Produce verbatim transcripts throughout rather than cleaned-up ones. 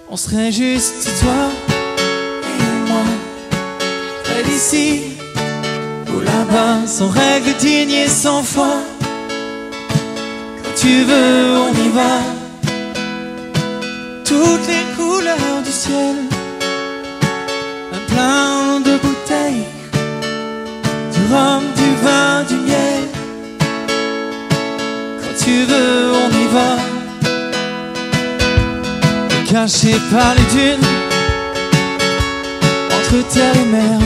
On serait juste toi et moi, près d'ici ou là-bas, sans règle, digne et sans foi. Quand tu veux, on y va. Toutes les couleurs du ciel, un plein de bouteilles, du rhum, du vin, du miel. Quand tu veux, on y va. Caché par les dunes, entre terre et mer,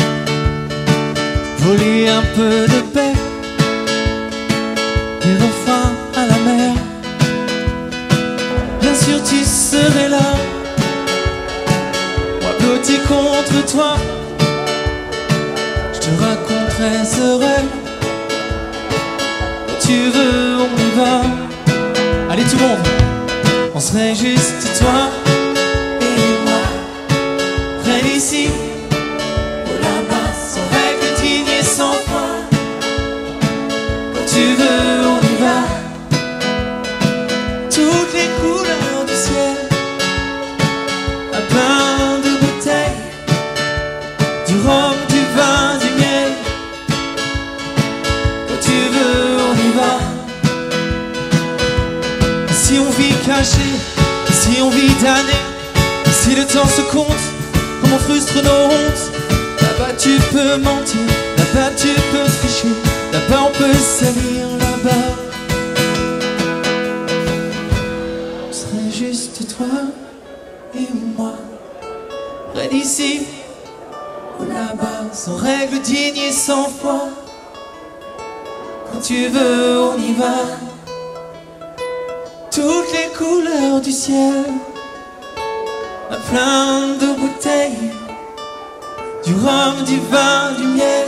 voler un peu de paix, des refrains à la mer. Bien sûr tu serais là, moi blotti contre toi. Je te raconterai ce rêve. Quand tu veux, on y va. Allez tout le monde, on serait juste toi et moi, près d'ici ou là-bas, sans règle, digne et sans foi. Quand tu veux, on y va. Toutes les couleurs du ciel, un plein de bouteilles, du rhum, du vin, du miel. Quand tu veux, on y va. Si on vit caché, si on vit damné, si le temps se compte, comme on frustre nos hontes. Là-bas tu peux mentir, là-bas tu peux tricher, là-bas on peut salir, là-bas. On serait juste toi et moi, près d'ici ou là-bas, sans règle, digne et sans foi. Quand tu veux, on y va. Toutes les couleurs du ciel, un plein de bouteilles, du rhum, du vin, du miel.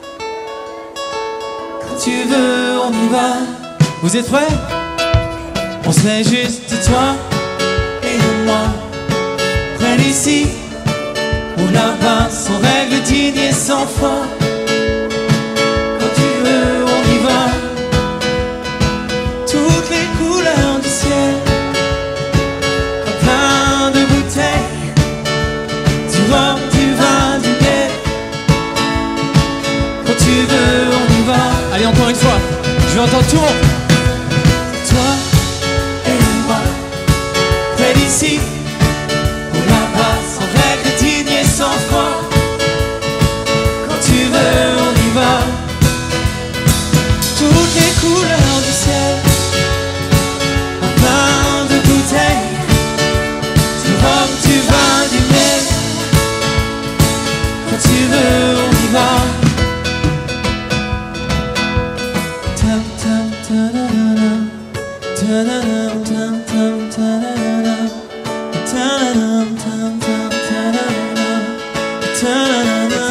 Quand tu veux, on y va. Vous êtes prêts? On serait juste toi et moi, près d'ici ou là-bas, sans règle, digne et sans foi. Quand tu veux, on y va. Toutes les couleurs du ciel, un plein de bouteilles, du rhum, du vin, du miel. Quand tu veux, on y va. Allez, encore une fois, je vais entendre tout le monde. Toi et moi, près d'ici ou là-bas, sans règle, digne et sans foi. Quand tu veux, on y va. Toutes les couleurs du ciel, un plein de bouteilles, du rhum, du vin, du miel. Quand tu veux, on y va. Tam tam ta-da-da-da, ta-da-dam, tam tam ta-da-da-da, ta-da-dam, tam tam ta-da-da-da, ta-da-da-da.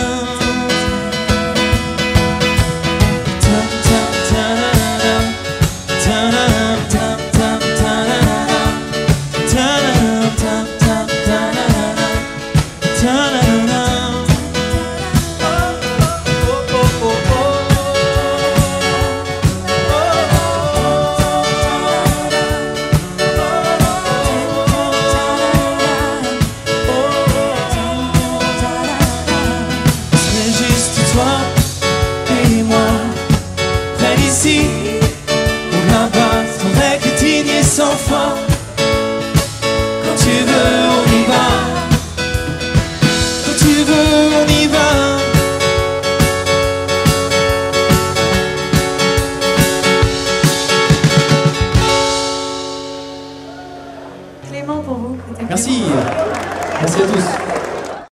Tam tam ta-da-da-da, ta-da-dam, tam tam ta-da-da-da, ta-da-dam, tam tam ta-da-da-da, ta-da-da-da. Oh, oh, oh, oh. C'est juste toi et moi, près d'ici ou là-bas, sans règle, digne et sans foi. Quand tu veux, on y va. Quand tu veux, on y va. Clément pour vous. Merci. Merci à tous.